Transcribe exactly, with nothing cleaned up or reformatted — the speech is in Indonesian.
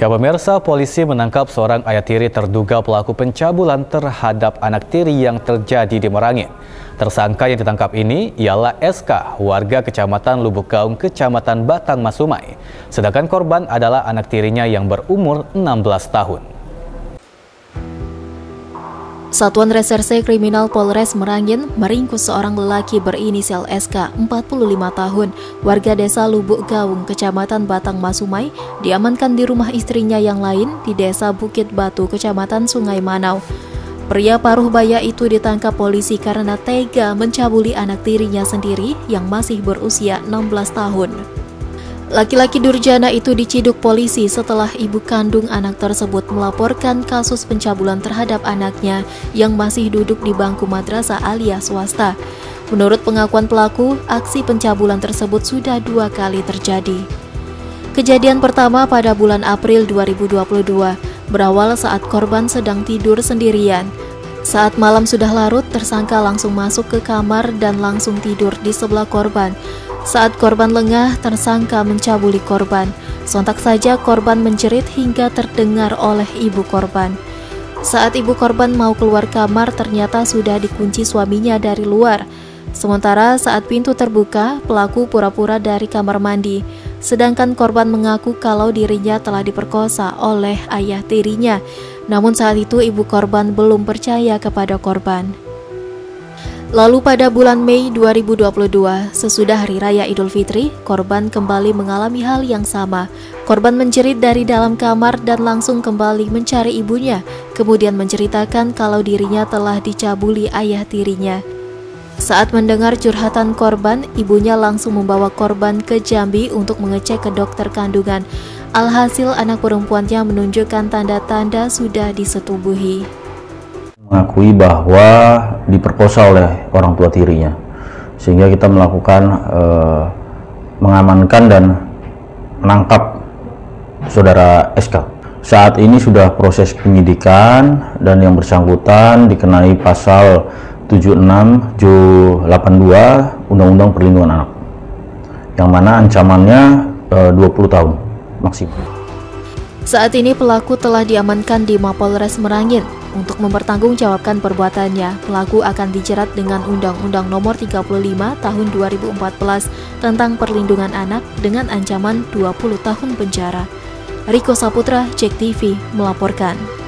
Ya pemirsa, polisi menangkap seorang ayah tiri terduga pelaku pencabulan terhadap anak tiri yang terjadi di Merangin. Tersangka yang ditangkap ini ialah S K, warga Kecamatan Lubuk Gaung, Kecamatan Batang Masumai. Sedangkan korban adalah anak tirinya yang berumur enam belas tahun. Satuan Reserse Kriminal Polres Merangin meringkus seorang lelaki berinisial S K, empat puluh lima tahun, warga desa Lubuk Gaung, Kecamatan Batang Masumai, diamankan di rumah istrinya yang lain di desa Bukit Batu, Kecamatan Sungai Manau. Pria paruh baya itu ditangkap polisi karena tega mencabuli anak tirinya sendiri yang masih berusia enam belas tahun. Laki-laki durjana itu diciduk polisi setelah ibu kandung anak tersebut melaporkan kasus pencabulan terhadap anaknya yang masih duduk di bangku madrasah alias swasta. Menurut pengakuan pelaku, aksi pencabulan tersebut sudah dua kali terjadi. Kejadian pertama pada bulan April dua ribu dua puluh dua, berawal saat korban sedang tidur sendirian. Saat malam sudah larut, tersangka langsung masuk ke kamar dan langsung tidur di sebelah korban. Saat korban lengah, tersangka mencabuli korban. Sontak saja korban menjerit hingga terdengar oleh ibu korban. Saat ibu korban mau keluar kamar, ternyata sudah dikunci suaminya dari luar. Sementara saat pintu terbuka, pelaku pura-pura dari kamar mandi. Sedangkan korban mengaku kalau dirinya telah diperkosa oleh ayah tirinya. Namun saat itu ibu korban belum percaya kepada korban. Lalu pada bulan Mei dua ribu dua puluh dua, sesudah Hari Raya Idul Fitri, korban kembali mengalami hal yang sama. Korban menjerit dari dalam kamar dan langsung kembali mencari ibunya, kemudian menceritakan kalau dirinya telah dicabuli ayah tirinya. Saat mendengar curhatan korban, ibunya langsung membawa korban ke Jambi untuk mengecek ke dokter kandungan. Alhasil anak perempuannya menunjukkan tanda-tanda sudah disetubuhi. Mengakui bahwa diperkosa oleh orang tua tirinya, sehingga kita melakukan eh, mengamankan dan menangkap saudara S K. Saat ini sudah proses penyidikan dan yang bersangkutan dikenai pasal tujuh puluh enam J delapan puluh dua Undang-Undang Perlindungan Anak, yang mana ancamannya eh, dua puluh tahun maksimal. Saat ini pelaku telah diamankan di Mapolres Merangin. Untuk mempertanggungjawabkan perbuatannya, pelaku akan dijerat dengan Undang-Undang Nomor tiga puluh lima Tahun dua ribu empat belas tentang perlindungan anak dengan ancaman dua puluh tahun penjara. Riko Saputra, Cek T V, melaporkan.